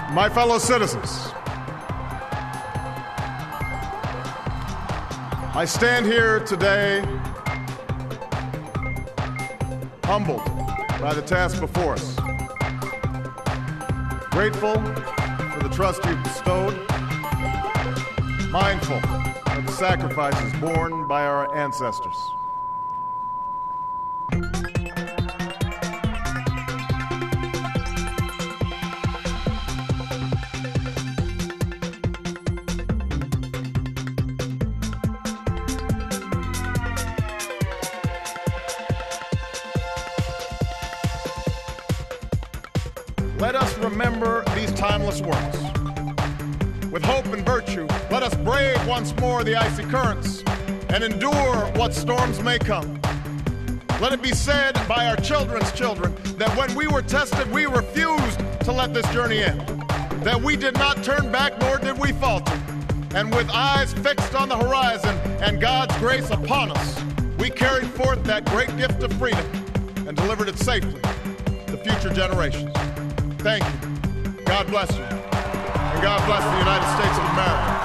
My fellow citizens, I stand here today humbled by the task before us, grateful for the trust you've bestowed, mindful of the sacrifices borne by our ancestors. Let us remember these timeless words. With hope and virtue, let us brave once more the icy currents and endure what storms may come. Let it be said by our children's children that when we were tested, we refused to let this journey end, that we did not turn back nor did we falter. And with eyes fixed on the horizon and God's grace upon us, we carried forth that great gift of freedom and delivered it safely to future generations. Thank you. God bless you. And God bless the United States of America.